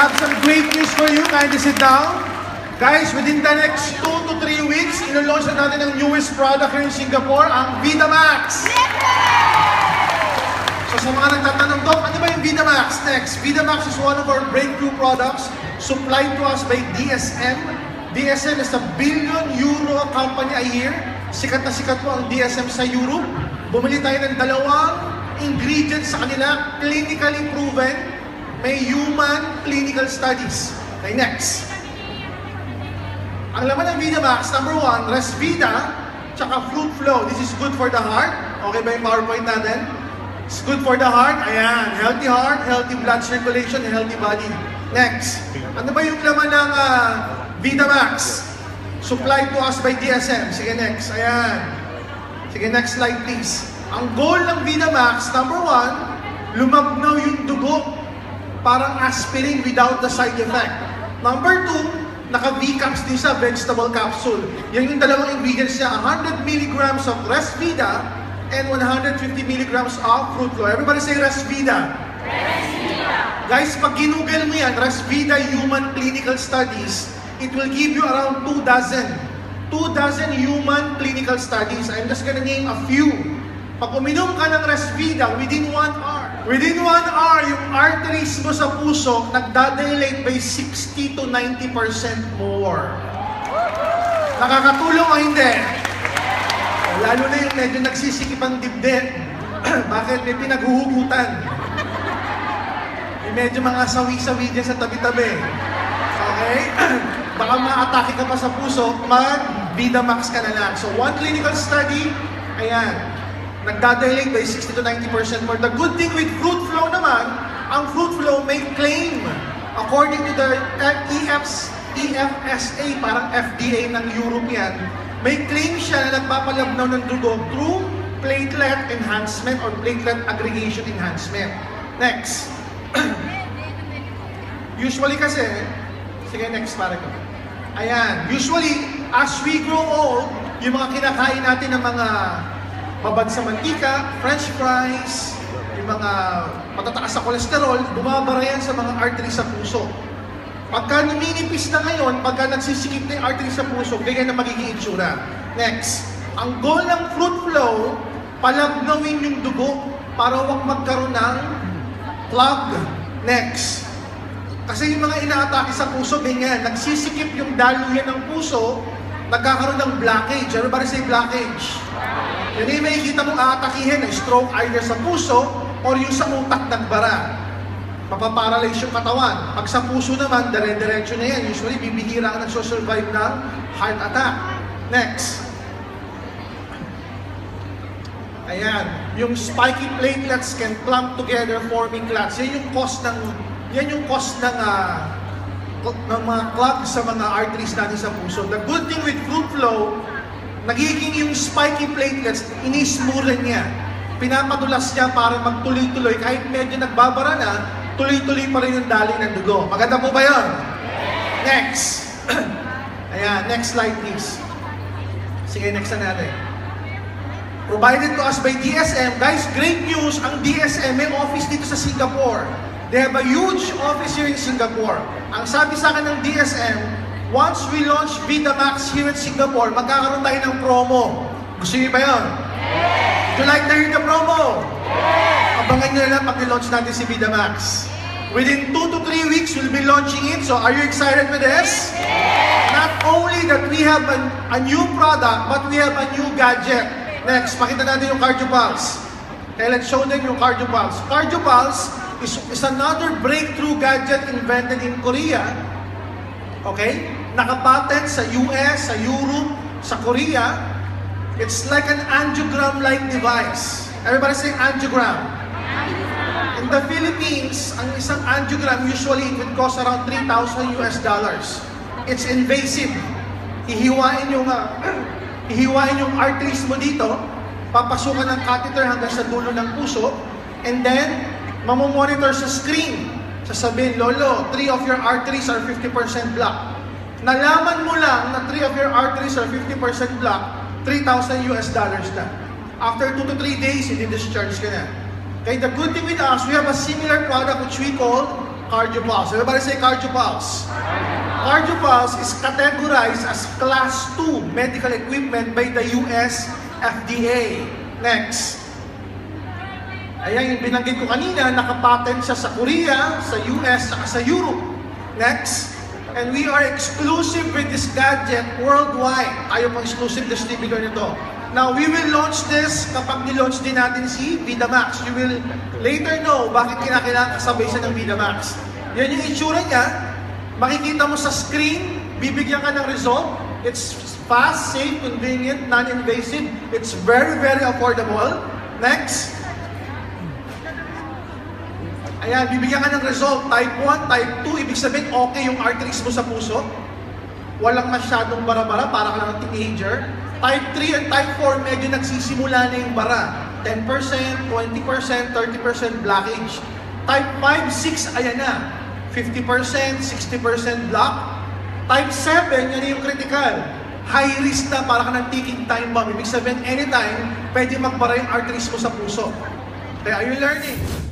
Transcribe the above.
have some great news for you. Kindly sit down. Guys, within the next 2 to 3 weeks, ino-launch na natin ang newest product here in Singapore, ang VitaMax. So sa mga nagtatanong, Doc, ano ba yung VitaMax? Next, VitaMax is one of our breakthrough products supplied to us by DSM. DSM is a €1 billion company a year. Sikat na sikat po ang DSM sa Europe. Bumili tayo ng 2 ingredients sa kanila, clinically proven, may human clinical studies. Okay, next. Ang laman ng VitaMax, number 1, Resvita, tsaka Fruit Flow. This is good for the heart. Okay ba yung PowerPoint natin? It's good for the heart. Ayan, healthy heart, healthy blood circulation, and healthy body. Next. Ano ba yung laman ng VitaMax? Supplied to us by DSM. Sige, next. Ayan. Sige, next slide please. Ang goal ng VitaMax, number 1, lumabnaw yung dugo. Parang aspirin without the side effect. Number 2, naka-V-caps din sa vegetable capsule. Yan yung 2 ingredients niya. 100 milligrams of Resvita and 150 milligrams of Fruit Flow. Everybody say Resvita. Resvita. Guys, pag ginugel mo yan, Resvita Human Clinical Studies, it will give you around 2 dozen human clinical studies. I'm just gonna name a few. Pag uminom ka ng Resvita within 1 hour, yung arteries mo sa puso nagdadilate by 60 to 90% more. Nakakatulong o hindi? Lalo na yung medyo nagsisikip ang dibdib. Bakit? May pinaghuhugutan. May medyo mga sawi-sawi dyan sa tabi-tabi. Okay? Baka ma-atake ka pa sa puso, mag-VitaMax ka na lang. So, 1 clinical study, ayan, nagdadilate by 60 to 90% more. The good thing with Fruit Flow naman, ang Fruit Flow may claim, according to the EFSA, parang FDA ng European, may claim siya na nagpapalabnaw ng dugo through platelet enhancement or platelet aggregation enhancement. Next. Usually kasi, sige next para ko. Ayan, usually, as we grow old, yung mga kinakain natin ng mga babad sa mantika, french fries, yung mga matataas sa kolesterol, bumabara yan sa mga arteries sa puso. Pagka numinipis na ngayon, pagka nagsisikip na yung arteries sa puso, ganyan na magiging itsura. Next, ang goal ng Fruit Flow, palabnawin yung dugo para huwag magkaroon ng clog. Next, kasi yung mga inaatake sa puso, ganyan, nagsisikip yung daluyan ng puso, nagkakaroon ng blockage. Ano ba rin say blockage? Yan yung makikita mong aatakihin, stroke either sa puso or yung sa utak nagbara. Mapaparalyze yung katawan. Pag sa puso naman, dire-diretso na yan. Usually, bibihira ang nagsosurvive ng heart attack. Next. Ayan. Yung spiky platelets can clump together forming clots. Yan yung cause ng mga clogs sa mga arteries natin sa puso. The good thing with Fruit Flow, nagiging yung spiky platelets, inismooth niya. Pinapadulas niya para magtuloy-tuloy. Kahit medyo nagbabara na, tuloy-tuloy pa rin yung daloy ng dugo. Maganda po ba yun? Next. Ayan, next slide please. Sige, next na natin. Provided to us by DSM. Guys, great news. Ang DSM may office dito sa Singapore. They have a huge office here in Singapore. Ang sabi sa akin ng DSM, once we launch VitaMax here in Singapore, magkakaroon tayo ng promo. Gusto niyo ba yun? Yes! Would you like to hear the promo? Yes! Abangan nyo na lang pag nilaunch natin si VitaMax. Within 2 to 3 weeks, we'll be launching it. So, are you excited with this? Yes! Not only that we have a new product, but we have a new gadget. Next, pakita natin yung CardioPulse. Okay, let's show them yung CardioPulse. CardioPulse is another breakthrough gadget invented in Korea. Okay? Nakapatent sa US, sa Europe, sa Korea. It's like an angiogram-like device. Everybody say angiogram. In the Philippines, ang isang angiogram usually it would cost around $3,000 US. It's invasive. Hihiwain yung arteries mo dito, papasukan ng catheter hanggang sa dulo ng puso, and then mamomonitor sa screen. Sasabihin, Lolo, 3 of your arteries are 50% blocked. Nalaman mo lang na 3 of your arteries are 50% blocked, $3,000 na. After 2 to 3 days, hindi discharge ka na. Okay, the good thing with us, we have a similar product which we call CardioPulse. Everybody say CardioPulse. CardioPulse is categorized as Class 2 medical equipment by the US FDA. Next. Ayan yung binanggit ko kanina, nakapatent siya sa Korea, sa US, at sa Europe. Next. And we are exclusive with this gadget worldwide. Tayo pang exclusive distributor nito. Now, we will launch this kapag nilaunch din natin si VidaMax. You will later know bakit kinakailangan kasabay siya ng VidaMax. Yan yung itsura niya. Makikita mo sa screen, bibigyan ka ng result. It's fast, safe, convenient, non-invasive. It's very, very affordable. Next. Ayan, bibigyan ka ng result. Type 1, type 2, ibig sabihin okay yung arteries mo sa puso. Walang masyadong bara-bara, para ka lang ng teenager. Type 3 and type 4, medyo nagsisimula na yung bara. 10%, 20%, 30% blockage. Type 5, 6, ayan na. 50%, 60% block. Type 7, yan yung critical. High risk na, para ka ng ticking time bomb. Ibig sabihin, anytime, pwede magbara yung arteries mo sa puso. Kaya, are you learning?